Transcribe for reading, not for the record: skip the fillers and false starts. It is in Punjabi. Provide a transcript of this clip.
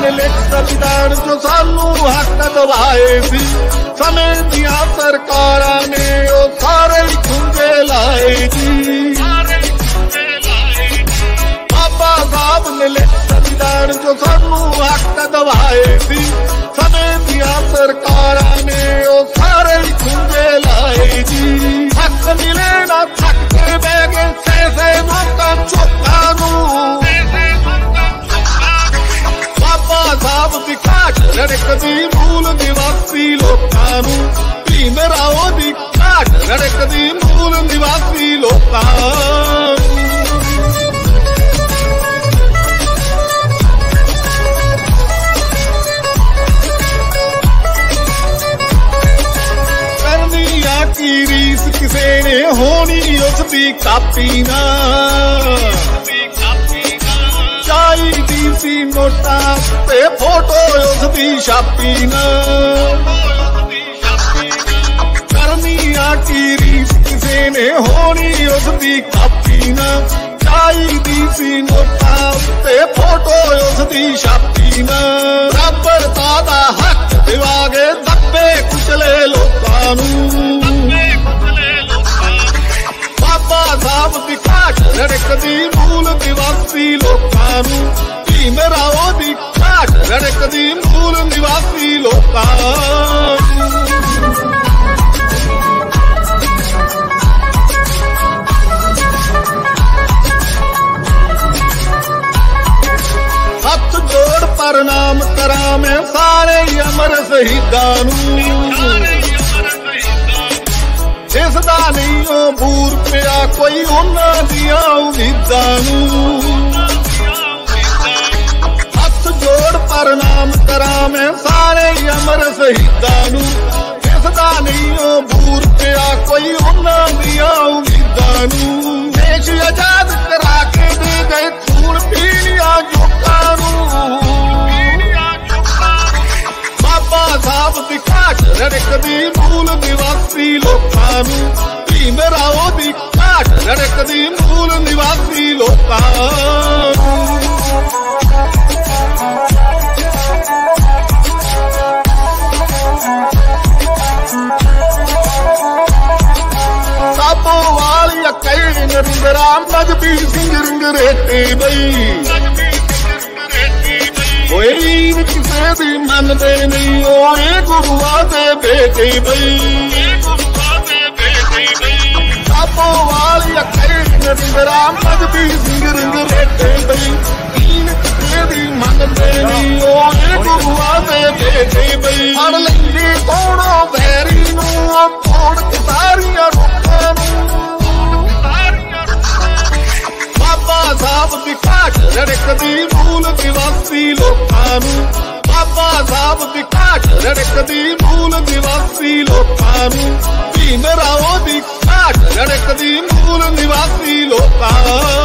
ਨੇ ਲਿਖ ਸੰਵਿਧਾਨ ਜੋ ਸਾਨੂੰ ਹੱਕ ਦਿਵਾਏ ਸੀ। ਸਮੇਂ ਦੀਆਂ ਸਰਕਾਰਾਂ ਨੇ ਉਹ ਸਾਰੇ ਖੁੰਝੇ ਲਾਏ ਜੀ। ਬਾਬਾ ਸਾਹਿਬ ਨੇ ਲਿਖ ਸੰਵਿਧਾਨ ਜੋ ਸਾਨੂੰ ਹੱਕ ਦਿਵਾਏ ਸੀ। ਸਮੇਂ ਦੀਆਂ ਸਰਕਾਰਾਂ ਨੇ ਉਹ ਸਾਰੇ ਖੁੰਝੇ ਲਾਏ ਜੀ। ਹੱਕ ਮਿਲੇ ਨਾ ਥੱਕ ਕੇ ਬਹਿ ਗਏ ਸੈਸੇ ਲੋਕਾਂ ਚੋਕਾਂ ਨੂੰ। ਬਾਬਾ ਸਾਹਿਬ ਦੀ ਘਾਟ ਰੜਕਦੀ ਮੂਲ ਨਿਵਾਸੀ ਲੋਕਾਂ ਨੂੰ। ਭੀਮ ਰਾਓ ਦੀ ਘਾਟ ਰੜਕਦੀ ਮੂਲ ਨਿਵਾਸੀ ਲੋਕਾਂ ਨੂੰ। ਕੀ ਰੀਸ ਕਿਸੇ ਨੇ ਹੋਣੀ ਉਸਦੀ ਕਾਪੀ ਨਾ। ਚਾਹੀਦੀ ਸੀ ਨੋਟਾਂ ਤੇ ਫੋਟੋ ਉਸਦੀ ਛਾਪੀ ਨਾ। ਕਰਨੀ ਆ ਕੀ ਰੀਸ ਕਿਸੇ ਨੇ ਹੋਣੀ ਉਸਦੀ ਕਾਪੀ ਨਾ। ਚਾਹੀਦੀ ਸੀ ਨੋਟਾਂ ਤੇ ਫੋਟੋ ਉਸਦੀ ਛਾਪੀ ਨਾ। ਬਰਾਬਰਤਾ ਦਾ ਹੱਕ ਦਿਵਾਂਗੇ ਦੱਬੇ ਕੁਚਲੇ ਲੋਕਾਂ ਨੂੰ। ਬਾਬਾ ਸਾਹਿਬ ਦੀ ਘਾਟ ਰੜਕਦੀ ਮੂਲ ਨਿਵਾਸੀ ਲੋਕਾਂ ਨੂੰ। ਭੀਮ ਰਾਓ ਦੀ ਘਾਟ ਰੜਕਦੀ ਮੂਲ ਨਿਵਾਸੀ ਲੋਕਾਂ ਨੂੰ। ਹੱਥ ਜੋੜ ਪ੍ਰਣਾਮ ਕਰਾਂ ਮੈਂ ਸਾਰੇ ਅਮਰ ਸ਼ਹੀਦਾਂ ਨੂੰ। ਜਿਸ ਦਾ ਨਹੀਂ ਉਹ ਬੂਰ ਪਿਆ ਕੋਈ ਉਹਨਾਂ ਦੀਆਂ ਉਮੀਦਾਂ ਨੂੰ। ਹੱਥ ਜੋੜ ਪ੍ਰਣਾਮ ਕਰਾਂ ਮੈਂ ਸਾਰੇ ਅਮਰ ਸ਼ਹੀਦਾਂ ਨੂੰ। ਜਿਸ ਦਾ ਨਹੀਂ ਉਹ ਬੂਰ ਪਿਆ ਕੋਈ ਉਹਨਾਂ ਦੀਆਂ ਉਮੀਦਾਂ ਨੂੰ। ਦੇਸ਼ ਆਜ਼ਾਦ ਕਰਾ ਕੇ ਦੇ ਗਏ ਖੂਨ ਪੀਣੀਆਂ ਜੋਕਾਂ ਨੂੰ। ਬਾਬਾ ਸਾਹਿਬ ਦੀ ਘਾਟ ਰੜਕਦੀ ਮੂਲ ਨਿਵਾਸੀ ਲੋਕਾਂ ਨੂੰ। ਭੀਮ ਰਾਓ ਦੀ ਘਾਟ ਰੜਕਦੀ ਮੂਲ ਨਿਵਾਸੀ ਲੋਕਾਂ ਨੂੰ। ਸਾਬੋ ਵਾਲੀ ਕਈ ਨਰਿੰਦਰਾ ਮਜਬੀ ਸਿੰਘ ਰਿੰਗਰੇਟੇ ਬਈ। ਕੋਈ ਵੀਰ ਕਿਸੇ ਦੀ ਮੰਨਦੇ ਨਹੀਂ ਉਹ ਏ ਗੁਰੂਆਂ ਦੇ ਬੇਟੇ ਬਈ। ਸਾਬੋ ਵਾਲੀ ਕਈ ਨਰਿੰਦਰਾ ਮਜਬੀ ਸਿੰਘ ਰਿੰਗਰੇਟੇ ਬਈ। ਵੀਰ ਕਿਸੇ ਦੀ ਮੰਨਦੇ ਨਹੀਂ ਉਹ ਏ ਗੁਰੂਆਂ ਦੇ ਬੇਟੇ ਬਈ। ਫੜ ਲੈਂਦੇ ਕੋਣੋਂ ਵੈਰੀ ਨੂੰ ਉਹ ਤੋੜ ਕੇ ਸਾਰੀਆਂ ਰੁੱਖਾਂ ਨੂੰ। ਬਾਬਾ ਸਾਹਿਬ ਦੀ ਘਾਟ ਰੜਕਦੀ ਮੂਲ ਨਿਵਾਸੀ ਲੋਕਾਂ ਨੂੰ। ਬਾਬਾ ਸਾਹਿਬ ਦੀ ਘਾਟ ਰੜਕਦੀ ਮੂਲ ਨਿਵਾਸੀ ਲੋਕਾਂ ਨੂੰ। ਭੀਮ ਰਾਓ ਦੀ ਘਾਟ ਰੜਕਦੀ ਮੂਲ ਨਿਵਾਸੀ ਲੋਕਾਂ